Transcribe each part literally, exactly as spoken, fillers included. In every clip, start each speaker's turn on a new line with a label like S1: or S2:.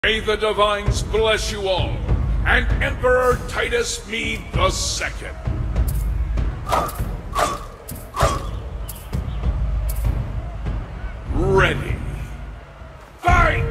S1: May the divines bless you all, and Emperor Titus Mede the Second. Ready. Fight!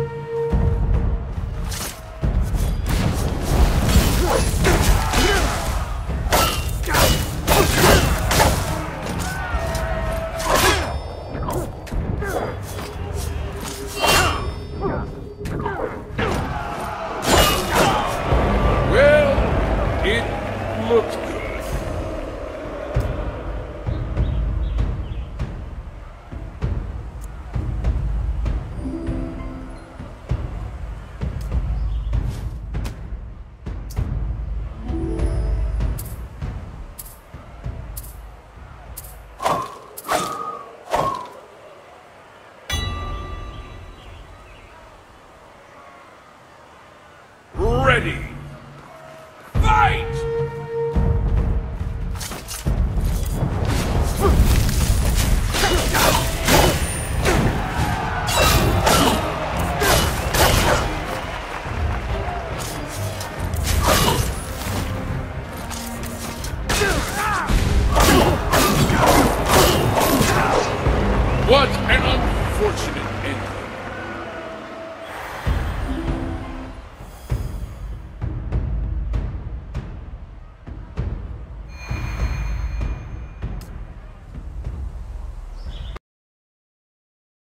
S1: Well, it looked good. Ready.